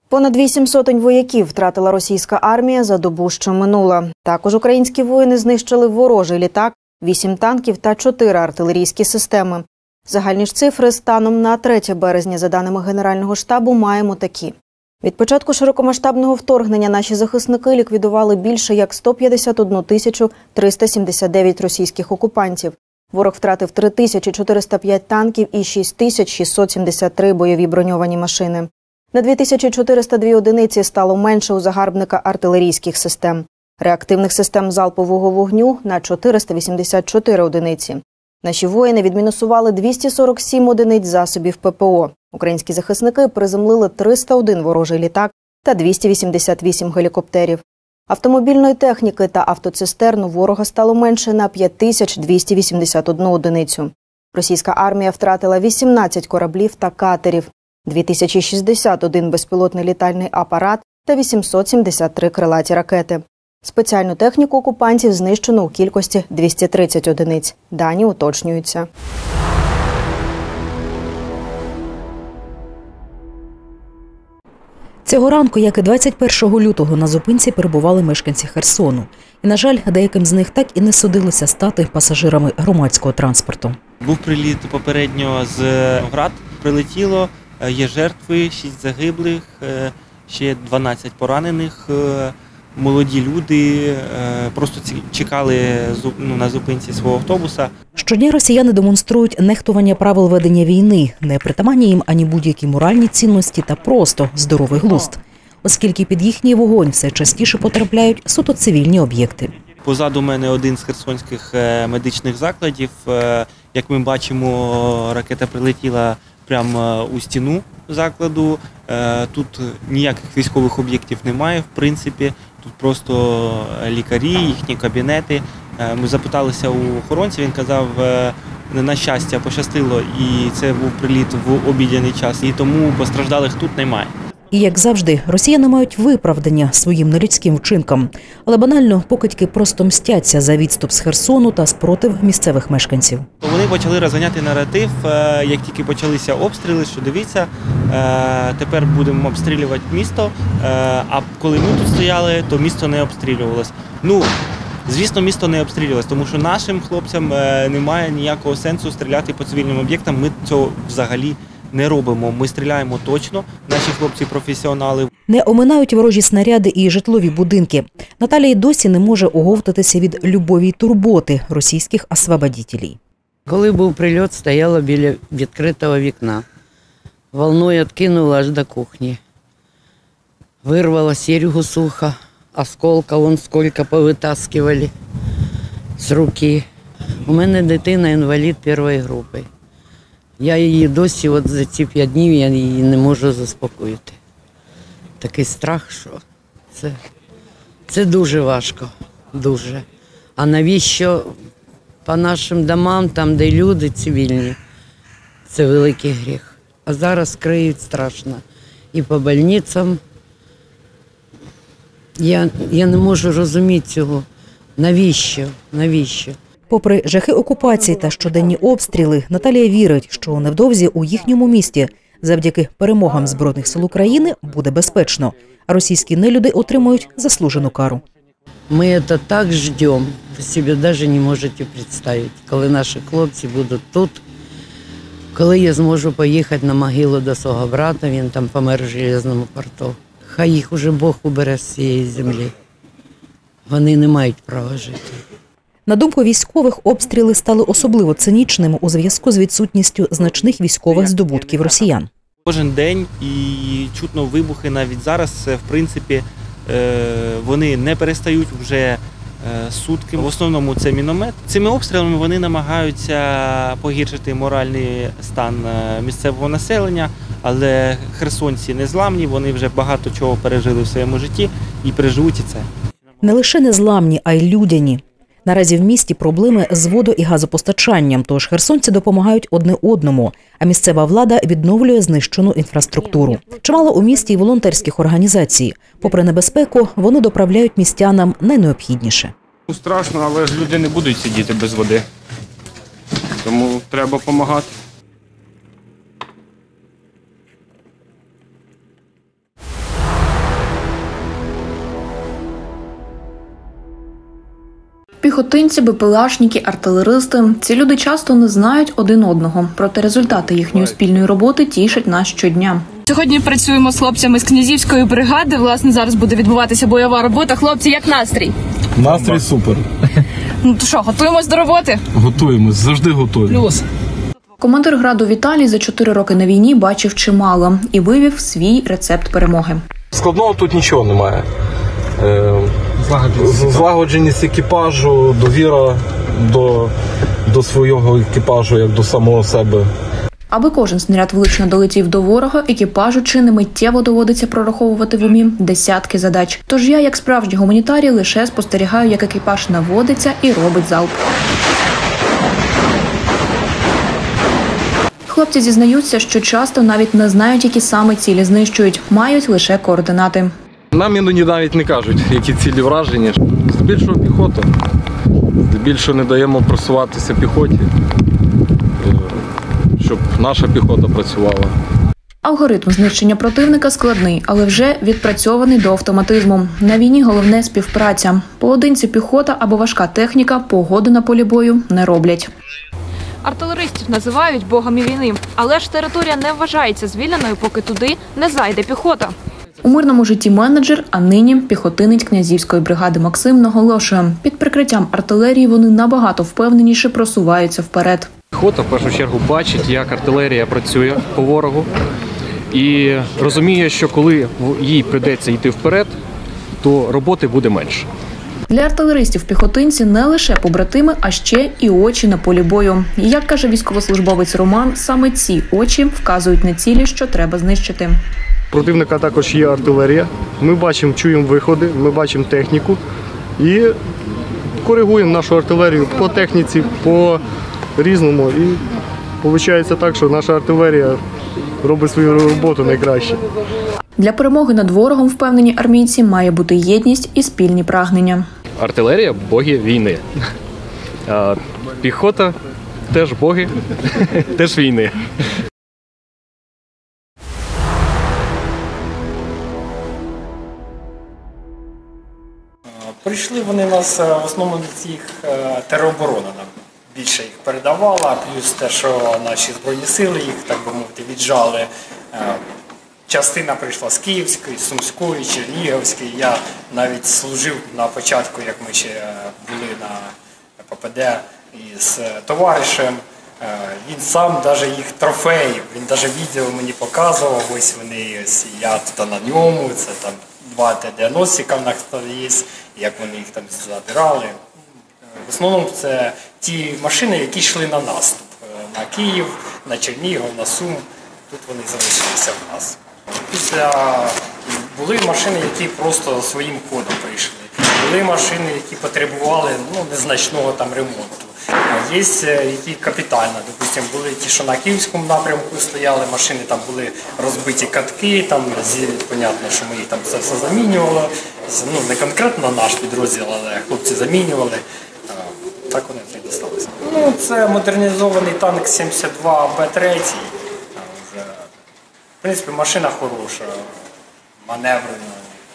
Понад 8 сотень вояків втратила російська армія за добу, що минула. Також українські воїни знищили ворожий літак, 8 танків та 4 артилерійські системи. Загальні ж цифри станом на 3 березня, за даними Генерального штабу, маємо такі. Від початку широкомасштабного вторгнення наші захисники ліквідували більше як 151 379 російських окупантів. Ворог втратив 3405 танків і 6673 бойові броньовані машини. На 2402 одиниці стало менше у загарбника артилерійських систем. Реактивних систем залпового вогню – на 484 одиниці. Наші воїни відмінусували 247 одиниць засобів ППО. Українські захисники приземлили 301 ворожий літак та 288 гелікоптерів. Автомобільної техніки та автоцистерн у ворога стало менше на 5281 одиницю. Російська армія втратила 18 кораблів та катерів, 2061 безпілотний літальний апарат та 873 крилаті ракети. Спеціальну техніку окупантів знищено у кількості 230 одиниць. Дані уточнюються. Цього ранку, як і 21 лютого, на зупинці перебували мешканці Херсону. І, на жаль, деяким з них так і не судилося стати пасажирами громадського транспорту. Був приліт попередньо з Град, прилетіло, є жертви, 6 загиблих, ще 12 поранених. Молоді люди просто чекали на зупинці свого автобуса. Щодня росіяни демонструють нехтування правил ведення війни, не притаманні їм ані будь-які моральні цінності та просто здоровий глузд, оскільки під їхній вогонь все частіше потрапляють суто цивільні об'єкти. Позаду мене один з херсонських медичних закладів. Як ми бачимо, ракета прилетіла прямо у стіну закладу. Тут ніяких військових об'єктів немає, в принципі. Тут просто лікарі, їхні кабінети. Ми запиталися у охоронця, він казав, на щастя, пощастило, і це був приліт в обідній час, і тому постраждалих тут немає. І, як завжди, росіяни мають виправдання своїм нелюдським вчинкам, але банально покидьки просто мстяться за відступ з Херсону та спротив місцевих мешканців. Вони почали розганяти наратив, як тільки почалися обстріли, що дивіться, тепер будемо обстрілювати місто, а коли ми тут стояли, то місто не обстрілювалося. Звісно, місто не обстрілювалося, тому що нашим хлопцям немає ніякого сенсу стріляти по цивільним об'єктам, ми цього взагалі не робимо. Ми стріляємо точно, наші хлопці професіонали. Не оминають ворожі снаряди і житлові будинки. Наталія й досі не може оговтатися від любові й турботи російських освободітелів. Коли був прильот, стояла біля відкритого вікна. Волною відкинула аж до кухні. Вирвала серьгу з уха, осколка вон скільки повитаскували з руки. У мене дитина інвалід першої групи. Я її досі за ці 5 днів я її не можу заспокоїти. Такий страх, що це дуже важко, дуже. А навіщо по нашим домам, там де люди цивільні, це великий гріх. А зараз криють страшно. І по больницям. Я не можу розуміти цього. Навіщо? Попри жахи окупації та щоденні обстріли, Наталія вірить, що невдовзі у їхньому місті завдяки перемогам Збройних сил України буде безпечно, а російські нелюди отримують заслужену кару. Ми це так чекаємо, ви собі навіть не можете представити, коли наші хлопці будуть тут, коли я зможу поїхати на могилу до свого брата, він там помер в Железному порту. Хай їх уже Бог убере з цієї землі. Вони не мають права жити. На думку військових, обстріли стали особливо цинічними у зв'язку з відсутністю значних військових здобутків росіян. Кожен день і чутно вибухи навіть зараз, в принципі, вони не перестають вже сутки. В основному це міномет. Цими обстрілами вони намагаються погіршити моральний стан місцевого населення, але херсонці незламні, вони вже багато чого пережили в своєму житті і переживуть і це. Не лише незламні, а й людяні. Наразі в місті проблеми з водо- і газопостачанням, тож херсонці допомагають одне одному, а місцева влада відновлює знищену інфраструктуру. Чимало у місті й волонтерських організацій. Попри небезпеку, вони доправляють містянам найнеобхідніше. Страшно, але ж люди не будуть сидіти без води, тому треба допомагати. Піхотинці, БПЛАшники, артилеристи – ці люди часто не знають один одного. Проте результати їхньої спільної роботи тішать нас щодня. Сьогодні працюємо з хлопцями з Князівської бригади. Власне, зараз буде відбуватися бойова робота. Хлопці, як настрій? Настрій супер. Ну то що, готуємось до роботи? Готуємось, завжди готові. Плюс. Командир граду Віталій за 4 роки на війні бачив чимало і вивів свій рецепт перемоги. Складного тут нічого немає. Злагодженість екіпажу, довіра до свого екіпажу, як до самого себе. Аби кожен снаряд влучно долетів до ворога, екіпажу чи не миттєво доводиться прораховувати в умі десятки задач. Тож я, як справжній гуманітарій, лише спостерігаю, як екіпаж наводиться і робить залп. Хлопці зізнаються, що часто навіть не знають, які саме цілі знищують, мають лише координати. Нам іноді навіть не кажуть, які цілі враження. Здебільшого піхота. Здебільшого не даємо просуватися піхоті, щоб наша піхота працювала. Алгоритм знищення противника складний, але вже відпрацьований до автоматизму. На війні головне – співпраця. Поодинці піхота або важка техніка погоди на полі бою не роблять. Артилеристів називають богами війни, але ж територія не вважається звільненою, поки туди не зайде піхота. У мирному житті менеджер, а нині піхотинець Князівської бригади Максим наголошує, під прикриттям артилерії вони набагато впевненіше просуваються вперед. Піхота в першу чергу бачить, як артилерія працює по ворогу і розуміє, що коли їй прийдеться йти вперед, то роботи буде менше. Для артилеристів-піхотинці не лише побратими, а ще і очі на полі бою. І, як каже військовослужбовець Роман, саме ці очі вказують на цілі, що треба знищити. Противника також є артилерія. Ми бачимо, чуємо виходи, ми бачимо техніку і коригуємо нашу артилерію по техніці, по різному. І виходить так, що наша артилерія робить свою роботу найкраще. Для перемоги над ворогом, впевнені армійці, має бути єдність і спільні прагнення. Артилерія – боги війни. А піхота – теж боги, теж війни. Прийшли вони нас в основному їх тероборона нам більше їх передавала, плюс те, що наші Збройні сили їх, так би мовити, віджали. Частина прийшла з Київської, Сумської, Чернігівської. Я навіть служив на початку, як ми ще були на ППД із товаришем. Він сам навіть їх трофеїв, він навіть відео мені показував, ось вони, я тут на ньому, це там 2 Т-90 в нас є, як вони їх там забирали. В основному це ті машини, які йшли на наступ. На Київ, на Чернігів, на Сум. Тут вони залишилися в нас. Після були машини, які просто своїм ходом прийшли. Були машини, які потребували незначного там ремонту. Є які капітально, допустим, були ті, що на Київському напрямку стояли, машини там були розбиті катки, там, понятно, що ми їх там все замінювали. Не конкретно наш підрозділ, але хлопці замінювали. Так вони і досталися. Це модернізований танк 72 Б3. В принципі, машина хороша, маневрена.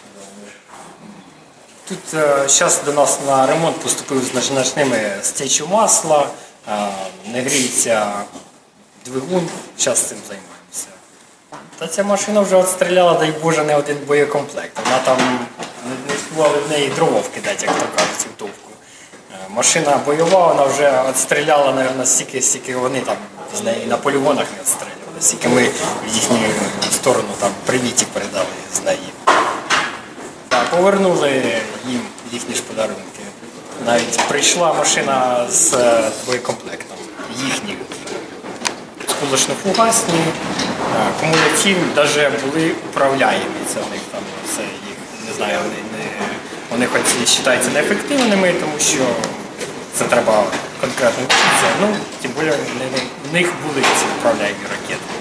Тут зараз до нас на ремонт поступив з значними стечу масла, не гріється двигун, зараз цим займаємося. Та ця машина вже відстріляла, дай Боже, не один боєкомплект. Вона там не співали в неї дрова вкидати, як то кажуть, цю товку. Машина бойова, вона вже відстріляла, мабуть, стільки вони там з неї на полігонах не відстрілювали. Стільки ми в їхню сторону там привітів передали з неї. Повернули їм їхні ж подарунки. Навіть прийшла машина з боєкомплектом їхніх. Скулочно-фугасні, кумулятивні, навіть були управляємі. Це в них там, це їх, не знаю, вони хоч і вважаються неефективними, тому що це треба конкретно вчитися. Тим більше в них були ці управляємі ракети.